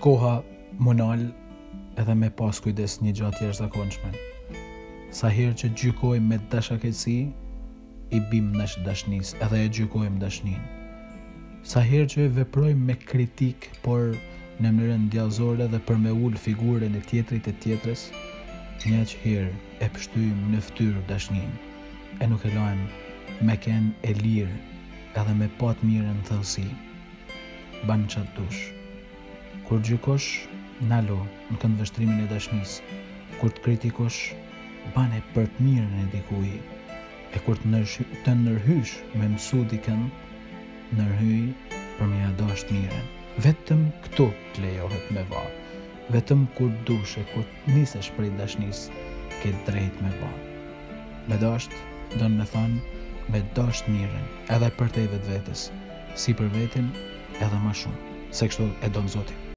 Koha monal edhe me pas kujdes një gjatë jashtëzakonshme. Sa herë që gjykojmë me dashakësi, i bim në dashnisë edhe e gjykojmë dashninë. Sa herë që veprojmë me kritik, por në mënyrën djallëzore dhe për me ul figurën e tjetrit e tjetrës, një aq herë e pështyjmë në fytyrë dashninë, e nuk e lajmë me ken e lirë edhe me pat mirën thellësi. Ban qatë dush. Kur gjykosh, nalo në këndvështrimin e dashnisë. Kur të kritikosh, bane për të mirën e dikuj. E kur të nërhysh me mësu dikën, nërhyj për me ja dasht mirën. Vetëm këtu të lejohet me va. Vetëm kur dush e kur nisesh prej dashnisë, ke drejt me va. Me dasht, do në me thonë, me dasht mirën, edhe për te vetë vetës, si për vetin, edhe ma shumë, se kështu e do në Zoti.